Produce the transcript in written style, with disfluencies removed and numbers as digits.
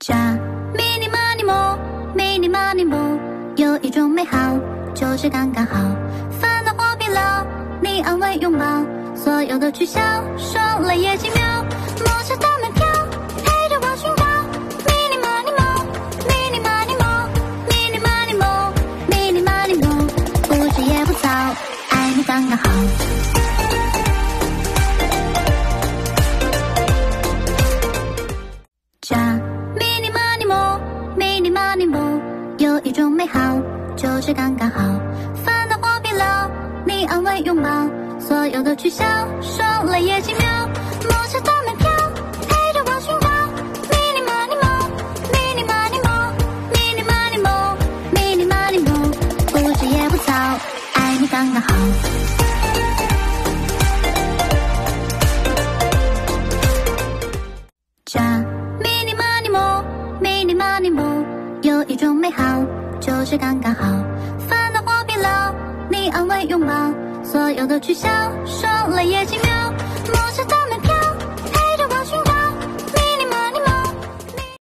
假迷你玛尼莫，迷你玛尼莫，有一种美好，就是刚刚好。烦恼或疲劳，你安慰拥抱，所有的取消，说了也几秒。陌生的门票，陪着我寻找。迷你玛尼莫，迷你玛尼莫，迷你玛尼莫，迷你玛尼莫，不迟也不早，爱你刚刚好。假迷你玛尼莫，迷你玛尼莫，有一种美好，就是刚刚好。烦恼或疲劳，你安慰拥抱，所有的取消，说了也几秒。陌生的门票，陪着我寻找。迷你玛尼莫，迷你玛尼莫，迷你玛尼莫，迷你玛尼莫，不迟也不早，爱你刚刚好。假迷你玛尼莫，迷你玛尼莫，有一种美好，就是刚刚好。烦恼或疲劳，你安慰拥抱，所有的取消，说了也几秒。陌生的